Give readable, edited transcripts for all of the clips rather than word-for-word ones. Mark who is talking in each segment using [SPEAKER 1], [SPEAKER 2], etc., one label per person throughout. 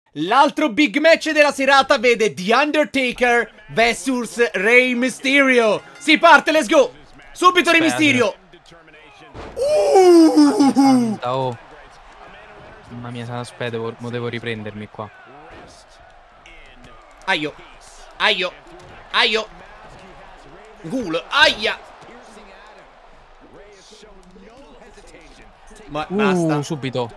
[SPEAKER 1] L'altro big match della serata vede The Undertaker vs Rey Mysterio. Si parte, let's go. Subito Rey Mysterio.
[SPEAKER 2] Oh. Mamma mia, aspetta, devo riprendermi qua.
[SPEAKER 1] Aio. Aio. Aio. Culo. Aia. Ma basta.
[SPEAKER 2] Subito.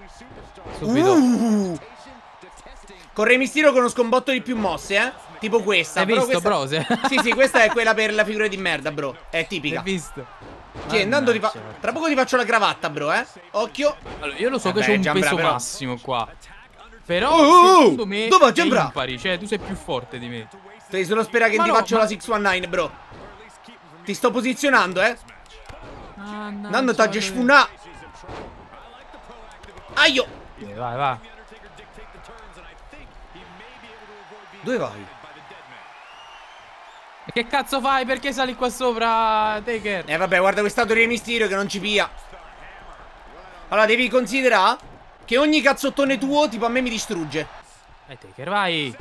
[SPEAKER 1] Con Rey Mysterio conosco un botto di più mosse, eh. Tipo questa.
[SPEAKER 2] Hai
[SPEAKER 1] però
[SPEAKER 2] visto,
[SPEAKER 1] questa...
[SPEAKER 2] bro?
[SPEAKER 1] Sì, questa è quella per la figura di merda, bro. È tipica.
[SPEAKER 2] Hai visto?
[SPEAKER 1] Sì, andando tra poco ti faccio la cravatta, bro, eh. Occhio.
[SPEAKER 2] Allora, io lo so che c'è un peso massimo qua. Però secondo me
[SPEAKER 1] dove
[SPEAKER 2] è impari, cioè tu sei più forte di me.
[SPEAKER 1] Devi solo sperare che ti faccio la 619, bro. Ti sto posizionando, eh. Nando tagge sfuna. Aio.
[SPEAKER 2] Vai, vai.
[SPEAKER 1] Dove vai?
[SPEAKER 2] E che cazzo fai? Perché sali qua sopra, Taker?
[SPEAKER 1] Vabbè, guarda quest'auto di Mysterio che non ci pia. Allora, devi considerare che ogni cazzottone tuo, tipo a me, mi distrugge.
[SPEAKER 2] Taker, vai.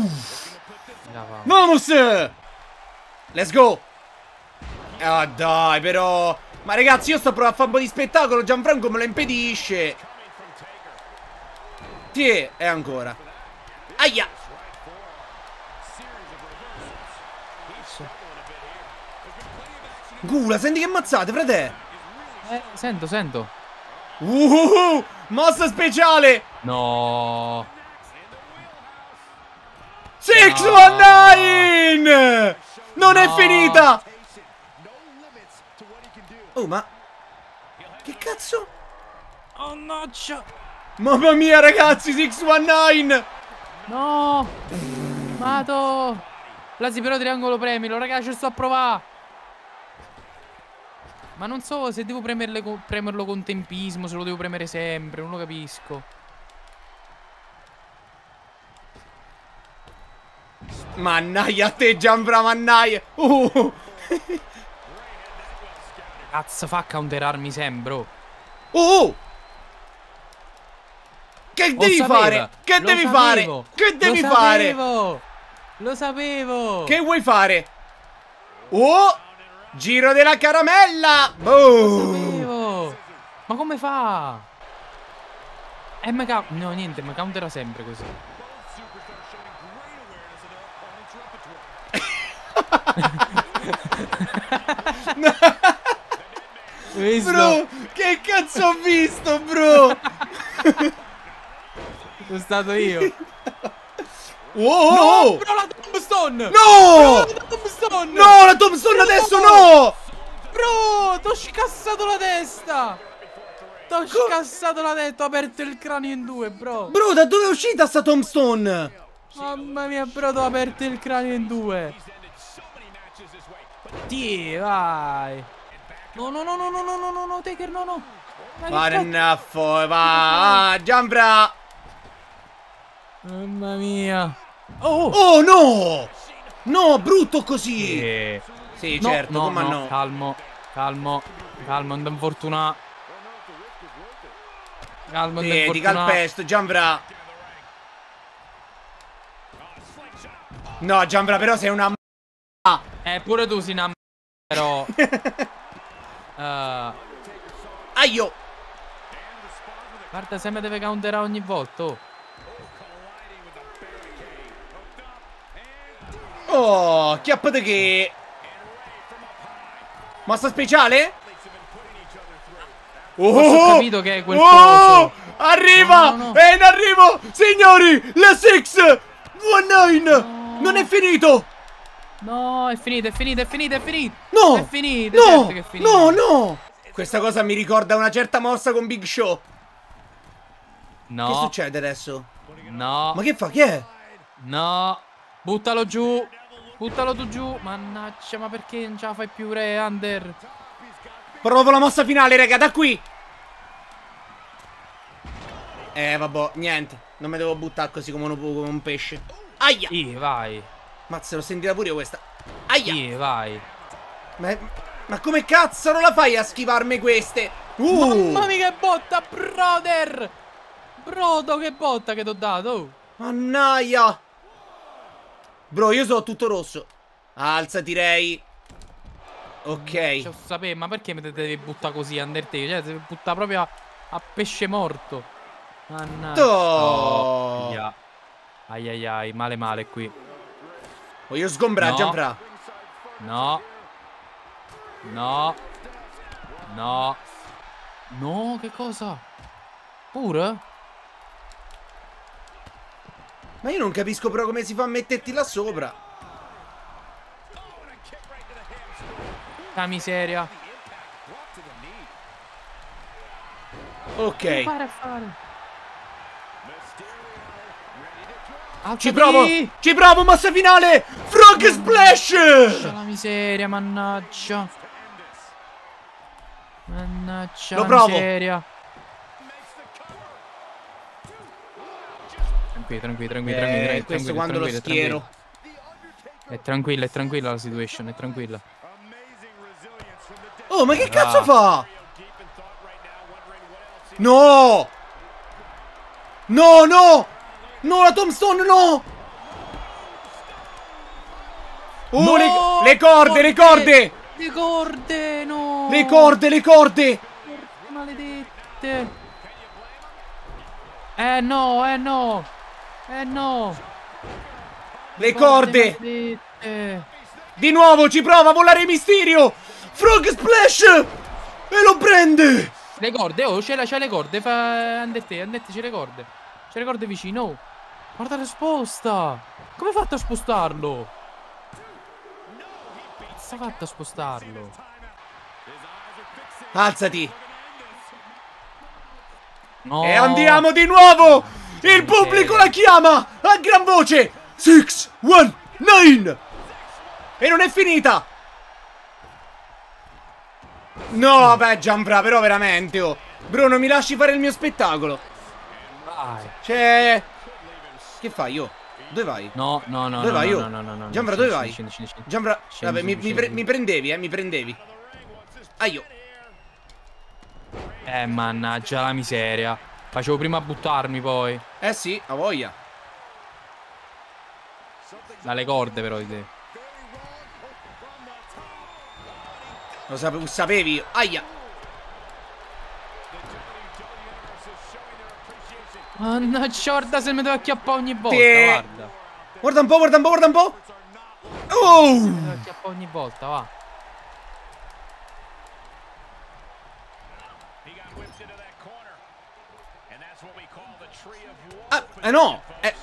[SPEAKER 1] Vamos! Let's go! Ah, dai, però... Ma ragazzi, io sto provando a fare un po' di spettacolo. Gianfranco me lo impedisce. Tiè, e ancora. Aia! Gula, senti che mazzate, frate.
[SPEAKER 2] Sento.
[SPEAKER 1] Mossa speciale.
[SPEAKER 2] No.
[SPEAKER 1] 619. Non è finita. Oh, ma che cazzo?
[SPEAKER 2] Oh no.
[SPEAKER 1] Mamma mia, ragazzi, 619.
[SPEAKER 2] No. Mato. Blasi, però triangolo premilo, ragazzi, ci sto a provare. Ma non so se devo premerlo con tempismo, se lo devo premere sempre, non lo capisco.
[SPEAKER 1] Mannaia a te, Gianfra, mannaia.
[SPEAKER 2] Cazzo, fa counterarmi sempre.
[SPEAKER 1] Che devi fare? Che devi fare? Che devi fare?
[SPEAKER 2] Lo sapevo.
[SPEAKER 1] Che vuoi fare? Giro della caramella. Boom.
[SPEAKER 2] Lo sapevo. Ma come fa? No, niente, mi countera sempre così.
[SPEAKER 1] Bro, che cazzo ho visto, bro?
[SPEAKER 2] Sono stato io.
[SPEAKER 1] No,
[SPEAKER 2] bro, la tombstone.
[SPEAKER 1] No,
[SPEAKER 2] bro, la tombstone.
[SPEAKER 1] No, la tombstone adesso no.
[SPEAKER 2] Bro, t'ho scassato la testa. T'ho scassato la testa, ho aperto il cranio in due, bro.
[SPEAKER 1] Bro, da dove è uscita sta tombstone?
[SPEAKER 2] Mamma mia, bro, t'ho aperto il cranio in due. Vai. No, Taker, no.
[SPEAKER 1] Va, Gianfra.
[SPEAKER 2] Mamma mia.
[SPEAKER 1] Oh, no. No, brutto così. Sì,
[SPEAKER 2] no,
[SPEAKER 1] certo, come no.
[SPEAKER 2] Calmo, non ti infortunare. Calmo,
[SPEAKER 1] ti calpesto, Gianfra. No, Gianfra, però sei una
[SPEAKER 2] pure tu sei una però.
[SPEAKER 1] Aio.
[SPEAKER 2] Guarda, se mi deve counterare ogni volta.
[SPEAKER 1] Chiappate che... Mossa speciale?
[SPEAKER 2] Ho capito che è quel coso.
[SPEAKER 1] Arriva!
[SPEAKER 2] No.
[SPEAKER 1] È in arrivo! Signori! La 619! Non è finito!
[SPEAKER 2] No, è finito.
[SPEAKER 1] No!
[SPEAKER 2] È finito,
[SPEAKER 1] No!
[SPEAKER 2] certo che è finito.
[SPEAKER 1] No! Questa cosa mi ricorda una certa mossa con Big Show.
[SPEAKER 2] No.
[SPEAKER 1] Che succede adesso?
[SPEAKER 2] No.
[SPEAKER 1] Ma che fa? Chi è?
[SPEAKER 2] No. Buttalo giù. Buttalo tu giù. Mannaggia, ma perché non ce la fai più, Re Under?
[SPEAKER 1] Provo la mossa finale, raga, da qui. Vabbè, niente. Non mi devo buttare così come un pesce. Aia.
[SPEAKER 2] Vai.
[SPEAKER 1] Mazza, l'ho sentita pure io questa. Aia.
[SPEAKER 2] Vai.
[SPEAKER 1] Ma come cazzo non la fai a schivarmi queste?
[SPEAKER 2] Mamma mia che botta, brother. Brodo, che botta che t'ho dato.
[SPEAKER 1] Mannaia. Bro, io sono tutto rosso. Alzati, Ray. Ok.
[SPEAKER 2] Cioè, sapevo, ma perché mi devi buttare così, Undertaker? Cioè, devi buttare proprio a pesce morto. Mannaggia.
[SPEAKER 1] Oh.
[SPEAKER 2] Ai ai ai, male qui.
[SPEAKER 1] Voglio sgombrare,
[SPEAKER 2] No.
[SPEAKER 1] Gianfra.
[SPEAKER 2] No. No. No. No, che cosa? Pure?
[SPEAKER 1] Ma io non capisco però come si fa a metterti là sopra.
[SPEAKER 2] La miseria.
[SPEAKER 1] Ok.
[SPEAKER 2] Fare.
[SPEAKER 1] Ci provo, mossa finale. Frog Splash.
[SPEAKER 2] La miseria, mannaggia. Mannaggia.
[SPEAKER 1] Lo provo.
[SPEAKER 2] Miseria. Tranquillo.
[SPEAKER 1] Questo quando lo schiero.
[SPEAKER 2] È tranquilla la situation, è tranquilla.
[SPEAKER 1] Oh, ma che cazzo fa? No! No! No, la tombstone, no!
[SPEAKER 2] No!
[SPEAKER 1] Le corde!
[SPEAKER 2] Le corde, no!
[SPEAKER 1] Le corde!
[SPEAKER 2] Maledette! No!
[SPEAKER 1] Le corde!
[SPEAKER 2] Maledette.
[SPEAKER 1] Di nuovo ci prova a volare Mysterio! Frog Splash! E lo prende!
[SPEAKER 2] Le corde, oh, c'è le corde, fa Undertaker, c'è le corde. C'è le corde vicino. Oh. Guarda la sposta! Come hai fatto a spostarlo? Come hai fatto a spostarlo?
[SPEAKER 1] Alzati!
[SPEAKER 2] No!
[SPEAKER 1] E andiamo di nuovo! Il pubblico la chiama a gran voce! 6, 1, 9! E non è finita! No, vabbè, Gianfra, però veramente, oh. Bruno, mi lasci fare il mio spettacolo?
[SPEAKER 2] Vai.
[SPEAKER 1] Cioè... Che fai, io? Dove vai?
[SPEAKER 2] No.
[SPEAKER 1] Dove vai io?
[SPEAKER 2] No.
[SPEAKER 1] Gianfra, dove vai?
[SPEAKER 2] Scendi.
[SPEAKER 1] Gianfra, vabbè,
[SPEAKER 2] Scendi.
[SPEAKER 1] mi prendevi, mi prendevi. Aio.
[SPEAKER 2] Mannaggia la miseria. Facevo prima a buttarmi poi.
[SPEAKER 1] Sì, a voglia.
[SPEAKER 2] Dalle corde però di te.
[SPEAKER 1] Lo sapevi? Aia.
[SPEAKER 2] Mannaggia, guarda se mi devo acchiappare ogni volta, guarda.
[SPEAKER 1] Guarda un po'. Oh!
[SPEAKER 2] Mi devo acchiappare ogni volta, va.
[SPEAKER 1] No!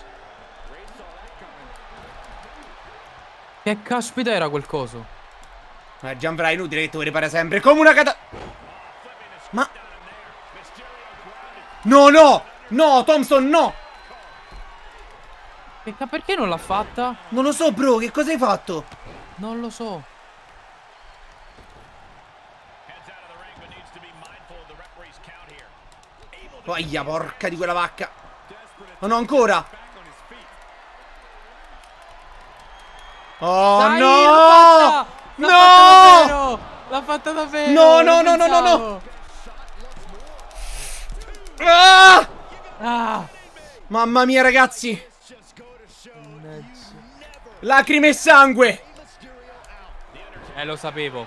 [SPEAKER 2] Che caspita era quel coso?
[SPEAKER 1] Ma Gianfra, è inutile che tu ripara sempre come una Ma... No, Thompson, no!
[SPEAKER 2] Perché non l'ha fatta?
[SPEAKER 1] Non lo so, bro, che cosa hai fatto?
[SPEAKER 2] Non lo so.
[SPEAKER 1] Aia, porca di quella vacca. Oh no, ancora. Oh,
[SPEAKER 2] dai,
[SPEAKER 1] no! No!
[SPEAKER 2] L'ha fatta davvero!
[SPEAKER 1] No! Ah!
[SPEAKER 2] Ah!
[SPEAKER 1] Mamma mia, ragazzi! Lacrime e sangue!
[SPEAKER 2] Lo sapevo.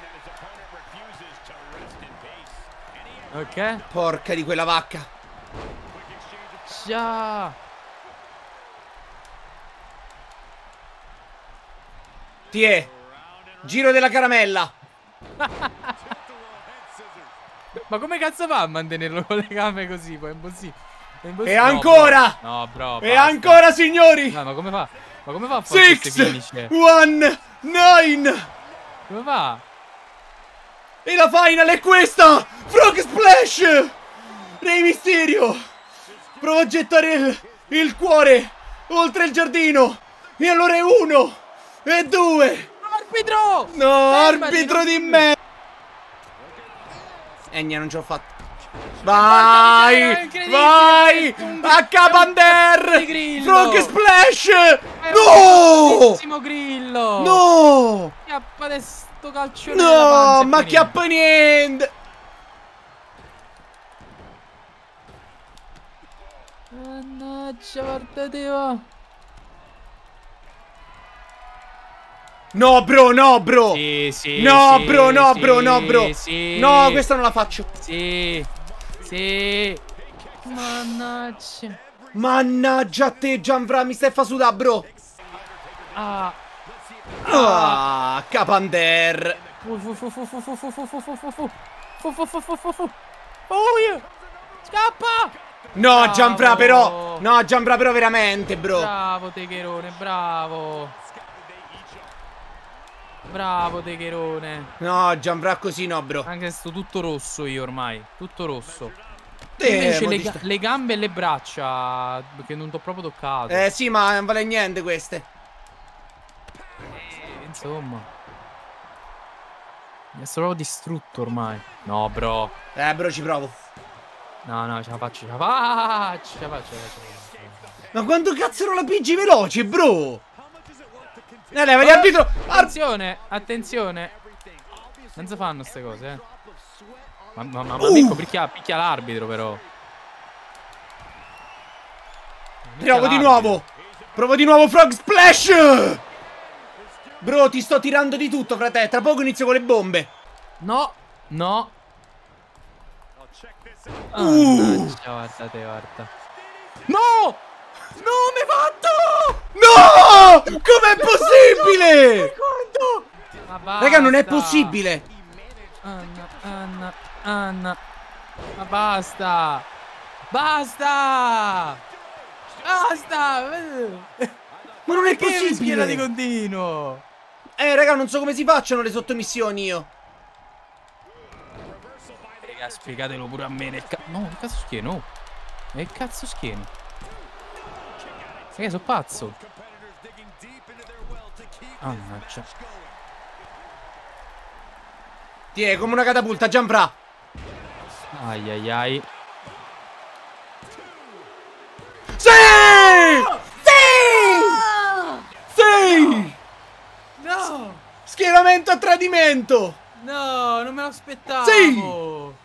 [SPEAKER 2] Ok?
[SPEAKER 1] Porca di quella vacca!
[SPEAKER 2] Già!
[SPEAKER 1] Tiè! Giro della caramella!
[SPEAKER 2] Ma come cazzo fa a mantenerlo con le gambe così? Poi è impossibile.
[SPEAKER 1] E ancora!
[SPEAKER 2] No, bro.
[SPEAKER 1] E ancora, signori!
[SPEAKER 2] No, ma come fa? Ma come fa a fare queste
[SPEAKER 1] 6,
[SPEAKER 2] finish?
[SPEAKER 1] 1, 9!
[SPEAKER 2] Come fa?
[SPEAKER 1] E la final è questa! Frog Splash! Rey Mysterio! Prova a gettare il cuore oltre il giardino! E allora è 1! E 2!
[SPEAKER 2] Arbitro!
[SPEAKER 1] No, arbitro di me! Niente, non ce l'ho fatta. Vai! Vai! H-Bander! Frog Splash! No!
[SPEAKER 2] Grillo!
[SPEAKER 1] No!
[SPEAKER 2] Chiappa de sto calcione.
[SPEAKER 1] No, ma chiappa niente!
[SPEAKER 2] Mannaggia, guardate va.
[SPEAKER 1] No, bro, no, bro.
[SPEAKER 2] Sì,
[SPEAKER 1] no,
[SPEAKER 2] sì,
[SPEAKER 1] bro, no,
[SPEAKER 2] sì,
[SPEAKER 1] bro, no, bro.
[SPEAKER 2] sì.
[SPEAKER 1] No, questa non la faccio.
[SPEAKER 2] Sì. Sì. Mannaggia.
[SPEAKER 1] Mannaggia a te, Gianfra, mi stai fa sudà, bro.
[SPEAKER 2] Ah.
[SPEAKER 1] Capander.
[SPEAKER 2] Oh, yeah. Scappa.
[SPEAKER 1] No,
[SPEAKER 2] Bravo.
[SPEAKER 1] Gianfra, però. No, Gianfra, però, veramente, bro.
[SPEAKER 2] Bravo, Techerone, bravo. Bravo, Techerone.
[SPEAKER 1] No, Gianfra, così no, bro.
[SPEAKER 2] Anche se sto tutto rosso io ormai. Tutto rosso. Invece le gambe e le braccia, che non t'ho proprio toccato.
[SPEAKER 1] Sì, ma non vale niente queste.
[SPEAKER 2] Insomma. Mi sono proprio distrutto ormai. No, bro.
[SPEAKER 1] Bro, ci provo.
[SPEAKER 2] No, ce la faccio, ce la faccio, ce la faccio.
[SPEAKER 1] Ma quanto cazzo ero la PG veloce, bro? Leva gli arbitro.
[SPEAKER 2] Attenzione, attenzione. Non si fanno ste cose, eh. Ma Mirko picchia l'arbitro, però.
[SPEAKER 1] Provo di nuovo. Provo di nuovo, Frog Splash. Bro, ti sto tirando di tutto, frate. Tra poco inizio con le bombe.
[SPEAKER 2] No, no. Guardate, guarda. No! No, mi hai fatto!
[SPEAKER 1] No! Com'è possibile?
[SPEAKER 2] Ma basta.
[SPEAKER 1] Raga, non è possibile.
[SPEAKER 2] Anna. Ma basta. Basta. Basta.
[SPEAKER 1] Ma non è
[SPEAKER 2] Che mi schiera di
[SPEAKER 1] possibile.
[SPEAKER 2] continuo.
[SPEAKER 1] Raga, non so come si facciano le sottomissioni io.
[SPEAKER 2] Raga, spiegatelo pure a me. No, che cazzo schieno? Che cazzo schieno? Raga, sono pazzo. Mannaggia.
[SPEAKER 1] Ti è come una catapulta, Gianfra.
[SPEAKER 2] Ai ai ai.
[SPEAKER 1] Sì! Sì! Sì!
[SPEAKER 2] No!
[SPEAKER 1] Schieramento a tradimento.
[SPEAKER 2] No, non me lo aspettavo.
[SPEAKER 1] Sì!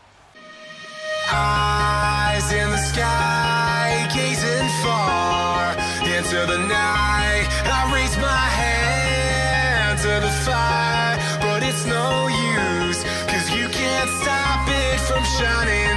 [SPEAKER 3] Eyes in the sky, gazing far into the night. I raise my hand to the fire, but it's no use, 'cause you can't stop it from shining.